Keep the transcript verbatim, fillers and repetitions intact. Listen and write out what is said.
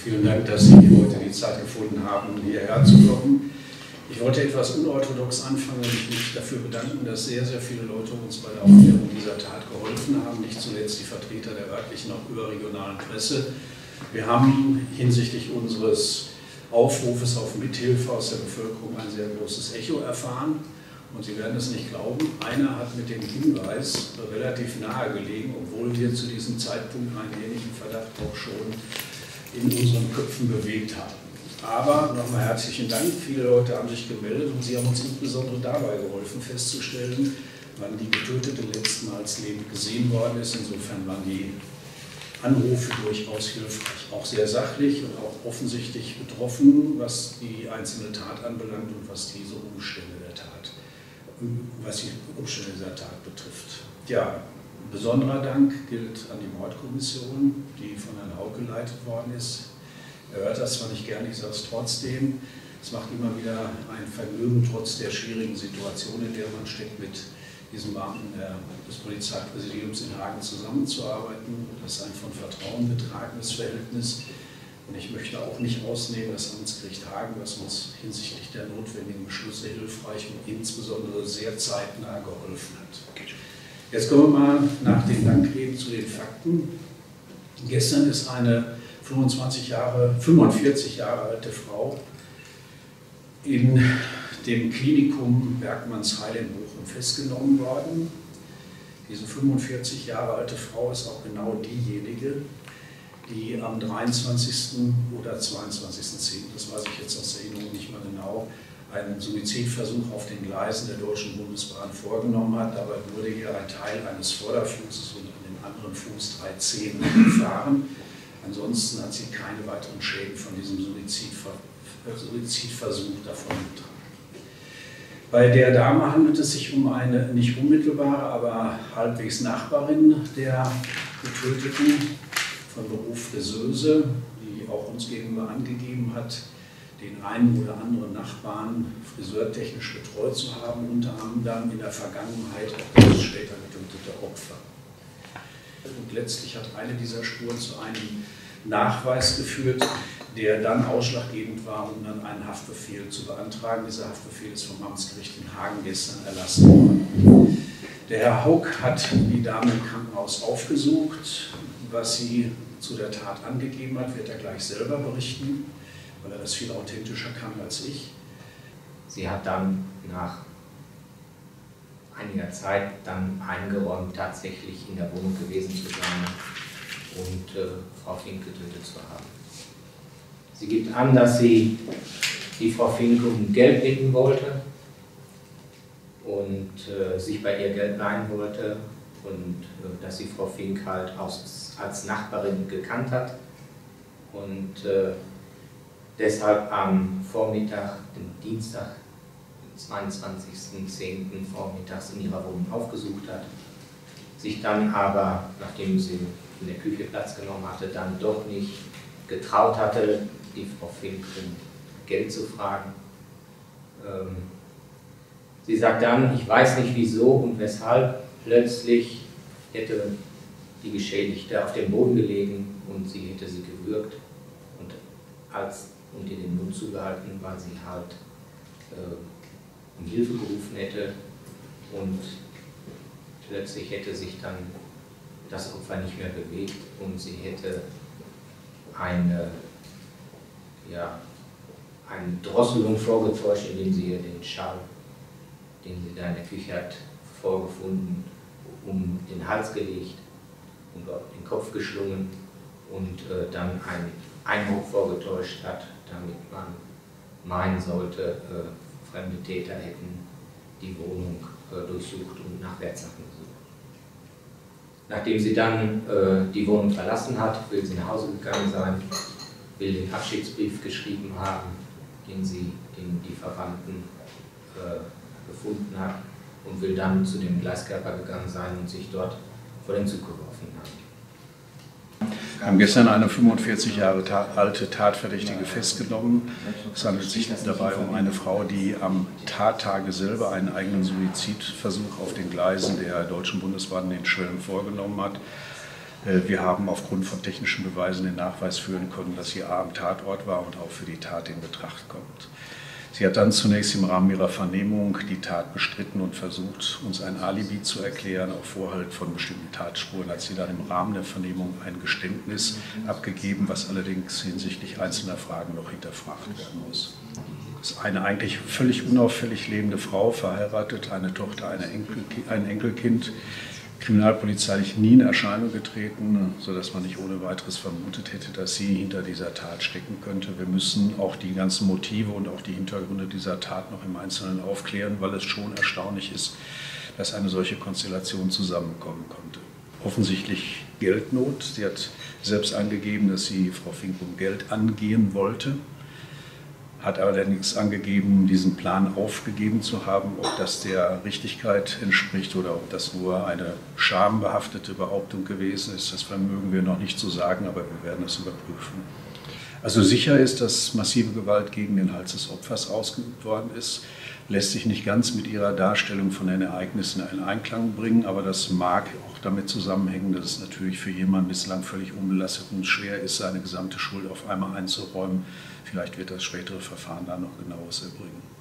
Vielen Dank, dass Sie heute die Zeit gefunden haben, hierher zu kommen. Ich wollte etwas unorthodox anfangen und mich dafür bedanken, dass sehr, sehr viele Leute uns bei der Aufklärung dieser Tat geholfen haben, nicht zuletzt die Vertreter der örtlichen, auch überregionalen Presse. Wir haben hinsichtlich unseres Aufrufes auf Mithilfe aus der Bevölkerung ein sehr großes Echo erfahren. Und Sie werden es nicht glauben, einer hat mit dem Hinweis relativ nahe gelegen, obwohl wir zu diesem Zeitpunkt einen ähnlichen Verdacht auch schon in unseren Köpfen bewegt haben. Aber nochmal herzlichen Dank, viele Leute haben sich gemeldet und Sie haben uns insbesondere dabei geholfen festzustellen, wann die Getötete letztmals lebend gesehen worden ist. Insofern waren die Anrufe durchaus hilfreich, auch sehr sachlich und auch offensichtlich betroffen, was die einzelne Tat anbelangt und was diese Umstände der Tat, was die Umstände dieser Tat betrifft. Ja, besonderer Dank gilt an die Mordkommission, die von Herrn Hauck geleitet worden ist. Er hört das zwar nicht gerne, ich sage es trotzdem. Es macht immer wieder ein Vergnügen, trotz der schwierigen Situation, in der man steckt, mit diesem Beamten des Polizeipräsidiums in Hagen zusammenzuarbeiten. Das ist ein von Vertrauen getragenes Verhältnis. Und ich möchte auch nicht ausnehmen, das Amtsgericht Hagen, was uns hinsichtlich der notwendigen Beschlüsse hilfreich und insbesondere sehr zeitnah geholfen hat. Jetzt kommen wir mal nach den Dankreden zu den Fakten. Gestern ist eine fünfundzwanzig Jahre, fünfundvierzig Jahre alte Frau in dem Klinikum Bergmannsheil in Bochum festgenommen worden. Diese fünfundvierzig Jahre alte Frau ist auch genau diejenige, die am dreiundzwanzigsten oder zweiundzwanzigsten zehnten, das weiß ich jetzt aus Erinnerung nicht mehr genau, einen Suizidversuch auf den Gleisen der Deutschen Bundesbahn vorgenommen hat. Dabei wurde hier ein Teil eines Vorderfußes und an dem anderen Fuß drei Zehen gefahren. Ansonsten hat sie keine weiteren Schäden von diesem Suizidver Suizidversuch davongetragen. Bei der Dame handelt es sich um eine nicht unmittelbare, aber halbwegs Nachbarin der Getöteten, von Beruf Friseuse, die auch uns gegenüber angegeben hat, den einen oder anderen Nachbarn friseurtechnisch betreut zu haben, unter anderem in der Vergangenheit auch das später getötete Opfer. Und letztlich hat eine dieser Spuren zu einem Nachweis geführt, der dann ausschlaggebend war, um dann einen Haftbefehl zu beantragen. Dieser Haftbefehl ist vom Amtsgericht in Hagen gestern erlassen worden. Der Herr Hauck hat die Dame im Krankenhaus aufgesucht. Was sie zu der Tat angegeben hat, wird er gleich selber berichten, weil er das viel authentischer kann als ich. Sie hat dann nach einiger Zeit dann eingeräumt, tatsächlich in der Wohnung gewesen zu sein und äh, Frau Fink getötet zu haben. Sie gibt an, dass sie die Frau Fink um Geld bitten wollte und äh, sich bei ihr Geld leihen wollte und äh, dass sie Frau Fink halt aus, als Nachbarin gekannt hat und äh, deshalb am Vormittag, den Dienstag, zweiundzwanzigsten zehnten vormittags in ihrer Wohnung aufgesucht hat, sich dann aber, nachdem sie in der Küche Platz genommen hatte, dann doch nicht getraut hatte, die Frau Fink um Geld zu fragen. Ähm, sie sagt dann, ich weiß nicht wieso und weshalb, plötzlich hätte die Geschädigte auf dem Boden gelegen und sie hätte sie gewürgt und, als, und ihr den Mund zugehalten, weil sie halt äh, um Hilfe gerufen hätte und plötzlich hätte sich dann das Opfer nicht mehr bewegt und sie hätte eine, ja, eine Drosselung vorgetäuscht, indem sie ihr den Schal, den sie da in der Küche hat, vorgefunden, um den Hals gelegt und den Kopf geschlungen und äh, dann einen Einbruch vorgetäuscht hat, damit man meinen sollte, äh, fremde Täter hätten die Wohnung äh, durchsucht und nach Wertsachen gesucht. Nachdem sie dann äh, die Wohnung verlassen hat, will sie nach Hause gegangen sein, will den Abschiedsbrief geschrieben haben, den sie, den die Verwandten äh, gefunden hat und will dann zu dem Gleiskörper gegangen sein und sich dort vor den Zug geworfen haben. Wir haben gestern eine fünfundvierzig Jahre alte Tatverdächtige festgenommen. Es handelt sich dabei um eine Frau, die am Tattage selber einen eigenen Suizidversuch auf den Gleisen der Deutschen Bundesbahn in Schwelm vorgenommen hat. Wir haben aufgrund von technischen Beweisen den Nachweis führen können, dass sie A am Tatort war und auch für die Tat in Betracht kommt. Sie hat dann zunächst im Rahmen ihrer Vernehmung die Tat bestritten und versucht, uns ein Alibi zu erklären, auf Vorhalt von bestimmten Tatspuren. Hat sie dann im Rahmen der Vernehmung ein Geständnis abgegeben, was allerdings hinsichtlich einzelner Fragen noch hinterfragt werden muss. Das ist eine eigentlich völlig unauffällig lebende Frau, verheiratet, eine Tochter, eine Enkel, ein Enkelkind, kriminalpolizeilich nie in Erscheinung getreten, sodass man nicht ohne weiteres vermutet hätte, dass sie hinter dieser Tat stecken könnte. Wir müssen auch die ganzen Motive und auch die Hintergründe dieser Tat noch im Einzelnen aufklären, weil es schon erstaunlich ist, dass eine solche Konstellation zusammenkommen konnte. Offensichtlich Geldnot. Sie hat selbst angegeben, dass sie Frau Fink um Geld angehen wollte, hat allerdings angegeben, diesen Plan aufgegeben zu haben. Ob das der Richtigkeit entspricht oder ob das nur eine schambehaftete Behauptung gewesen ist, das vermögen wir noch nicht zu sagen, aber wir werden es überprüfen. Also sicher ist, dass massive Gewalt gegen den Hals des Opfers ausgeübt worden ist. Lässt sich nicht ganz mit ihrer Darstellung von den Ereignissen in Einklang bringen, aber das mag auch damit zusammenhängen, dass es natürlich für jemanden bislang völlig unbelastet und schwer ist, seine gesamte Schuld auf einmal einzuräumen. Vielleicht wird das spätere Verfahren da noch genaueres erbringen.